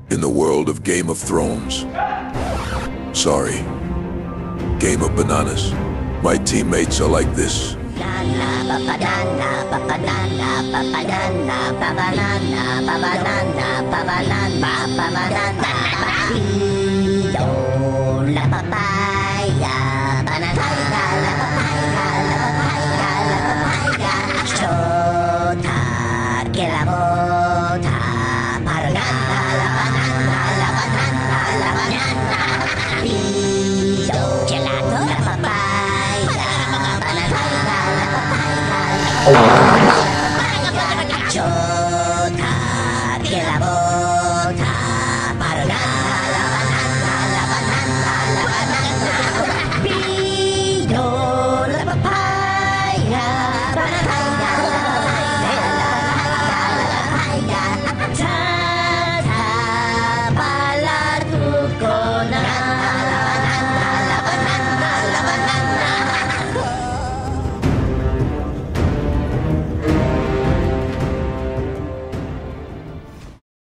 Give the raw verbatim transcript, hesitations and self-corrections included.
in the world of Game of Thrones. Sorry. Game of Bananas. My teammates are like this. Banana, banana, banana, banana, banana, banana, banana, banana, Pino la papaya, banana la papaya, la papaya, la papaya, chota que la bota, banana, la banana, la banana, la banana, Pino gelato, la papaya, banana, la papaya, chota que la bota.